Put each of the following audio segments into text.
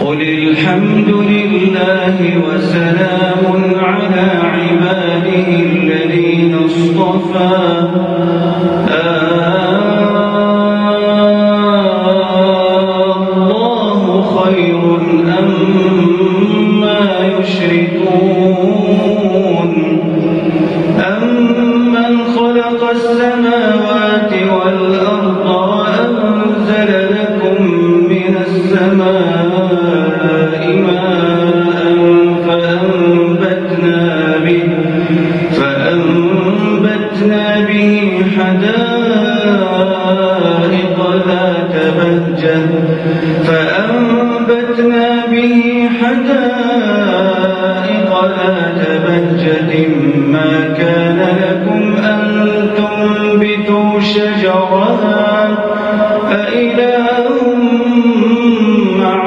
قل الحمد لله وسلام على عباده الذين اصطفى الله خير أما يشركون أمن خلق السماوات والأرض وأنزل لكم من السماء ماء فأنبتنا به حدائق ذات بهجة ما كان لكم أن تنبتوا شجرها أإله مع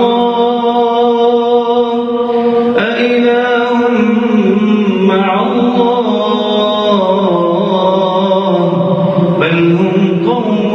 الله بل هم قوم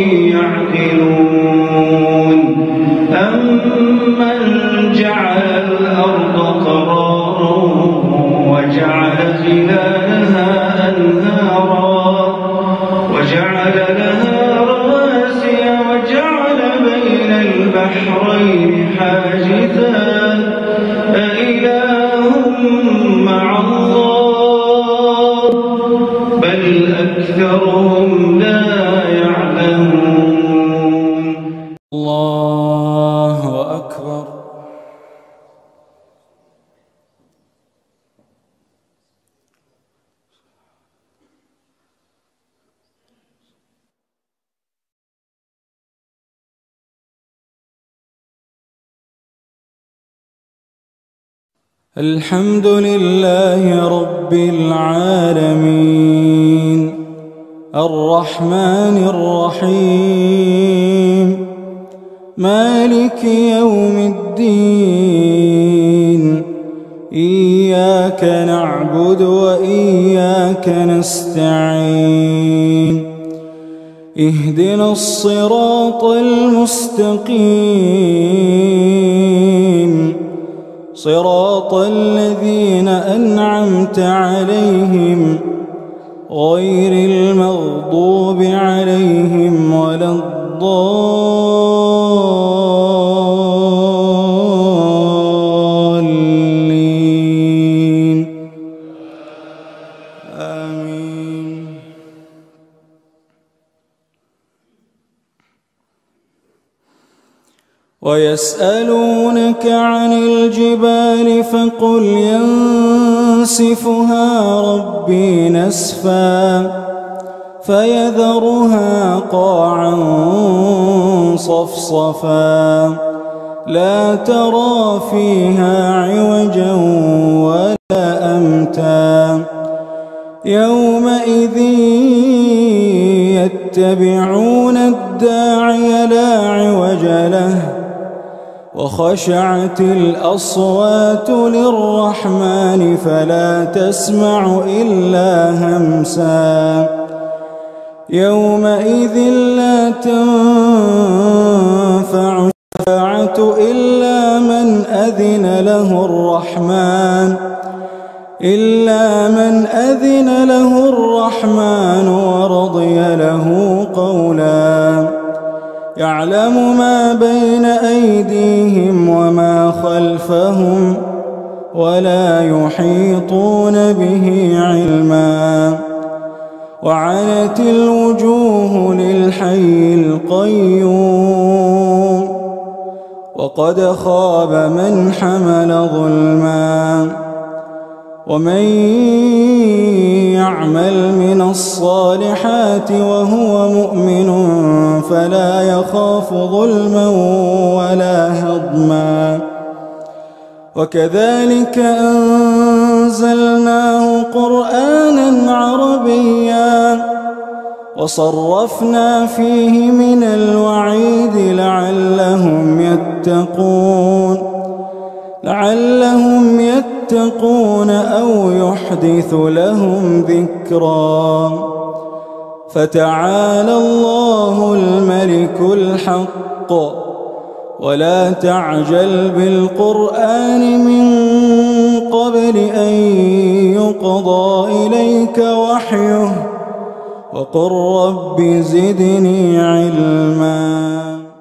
يعدلون أمن جعل الأرض قرارا وجعل خلالها أنهارا وجعل لها رواسي وجعل بين البحرين حاجزا أإله مع الله بل أكثرهم لا يعلمون. الله أكبر. الحمد لله رب العالمين الرحمن الرحيم مالك يوم الدين إياك نعبد وإياك نستعين اهدنا الصراط المستقيم صراط الذين أنعمت عليهم غير المغضوب عليهم ولا الضالين آمين. ويسألونك عن الجبال فقل ينسفها ربي نسفا فيذرها قاعا صفصفا لا ترى فيها عوجا ولا أمتا يومئذ يتبعون الداعي لا عوج له وخشعت الأصوات للرحمن فلا تسمع إلا همسا يومئذ لا تنفع الشفاعة إلا من أذن له الرحمن ورضي له قولا يعلم ما بين أيديهم وما خلفهم ولا يحيطون به علما وعنت الوجوه للحي القيوم وقد خاب من حمل ظلما ومن يعمل من الصالحات وهو مؤمن فلا يخاف ظلما ولا هضما وكذلك أنزلناه قرآنا عربيا وصرفنا فيه من الوعيد لعلهم يتقون أو يحدث لهم ذكرا فتعالى الله الملك الحق ولا تعجل بالقرآن من قبل أن يقضى إليك وحيه وقل رب زدني علما.